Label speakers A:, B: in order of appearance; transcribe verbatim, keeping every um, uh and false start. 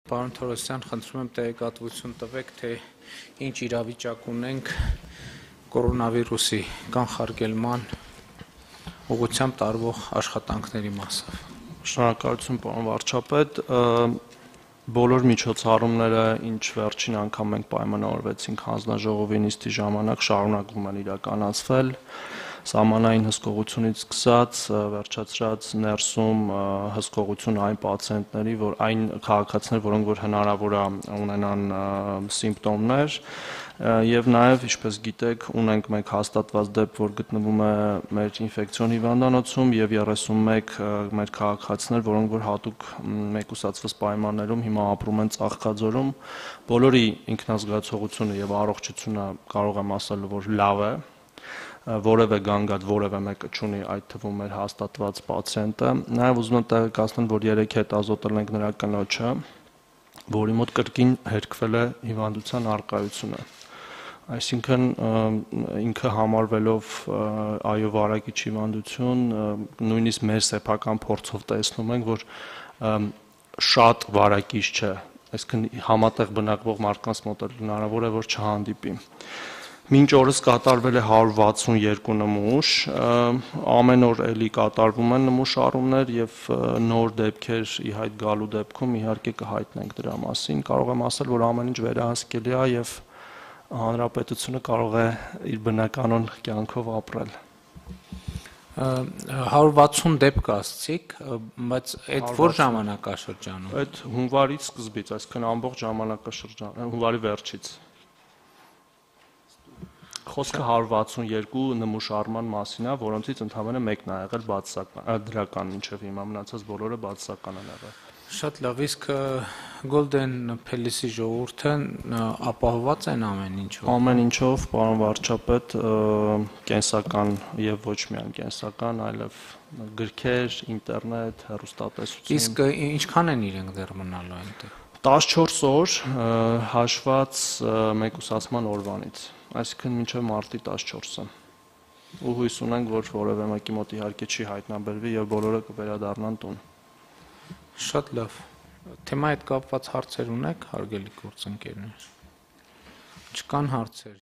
A: Պարոն Թորոսյան, խնդրում եմ տեղեկատվություն տվեք, թե ինչ իրավիճակ ունենք կորոնավիրուսի կանխարգելման ուղղությամբ տարվող աշխատանքների մասով։
B: Շնորհակալություն, պարոն վարչապետ, բոլոր միջոցառումները, ինչ վերջին անգամ մենք պայմանավորվեցինք հանձնաժողովի նիստի ժամանակ, շարունակվում են իրականացվել, սահմանային հսկողությունից սկսած, վերջացրած ներսում հսկողություն այն պացիենտների, որ այն քաղաքացիներ, որոնք որ հնարավոր է ունենան սիմպտոմներ, եւ նաեւ, ինչպես գիտեք, ունենք մեկ հաստատված դեպք, որ գտնվում է մեր ինֆեկցիոն հիվանդանոցում եւ երեսունմեկ մեր քաղաքացիներ, որոնք որ հատուկ մեկուսացված պայմաններում հիմա ապրում են Ծաղկաձորում, բոլորի ինքնազգացողությունը եւ առողջությունը կարող եմ ասել, որ լավ է, որևէ գանգատ որևէ մեկը չունի, այդ թվում մեր հաստատված պացիենտը, նաեւ ուզում եմ տեղեկացնել, որ երեք հետազոտել ենք նրա կնոջը, որի մոտ կրկին հերկվել է հիվանդության առկայությունը, այսինքն ինքը համարվելով այո վարակիչ հիվանդություն, նույնիսկ մեր սեփական փորձով տեսնում ենք, որ շատ վարակիչ չէ, այսինքն համատեղ բնակվող մարդկանց մոտ հնարավոր է, որ չհանդիպի։ Մինչ օրս կատարվել է հարյուր վաթսունյոթ նմուշ, ամեն օր էլի կատարվում են նմուշառումներ եւ նոր դեպքեր ի հայտ գալու դեպքում իհարկե կհայտնենք դրա մասին, կարող եմ ասել, որ ամեն ինչ վերահսկելի է եւ հանրապետությունը կարող է իր բնականon կյանքով ապրել։
A: հարյուր վաթսուն դեպք ասացիք, բայց այդ որ ժամանակաշրջանում։
B: Այդ հունվարից սկզբից, այսինքն ամբողջ ժամանակաշրջան, հունվարի վերջից։ Խոսքը հարյուր վաթսունյոթ նմուշառման մասին է, որոնցից ընդամենը մեկն է եղել բացասական, դրական, մինչև հիմա մնացած բոլորը բացասական են եղել։
A: Շատ լավ, իսկ Golden Palace-ի ժողովուրդը ապահովված են ամեն ինչով։
B: Ամեն ինչով, պարոն վարչապետ, կենսական եւ ոչ միայն կենսական, այլև գրքեր, ինտերնետ, հեռուստատեսություն։
A: Իսկ ինչքան են իրենք դեռ մնալու այնտեղ։
B: տասնչորս օր հաշված մեկուսացման օրվանից, այսինքն մինչև մարտի տասնչորսը։ Ու հույս ունենք, որ որևէ մեկի մոտ իհարկե չի հայտնաբերվի եւ բոլորը կվերադառնան տուն։
A: Շատ լավ։ Թեմայի հետ կապված հարցեր ունեք, հարգելի գործընկերներ։ Չկան հարցեր։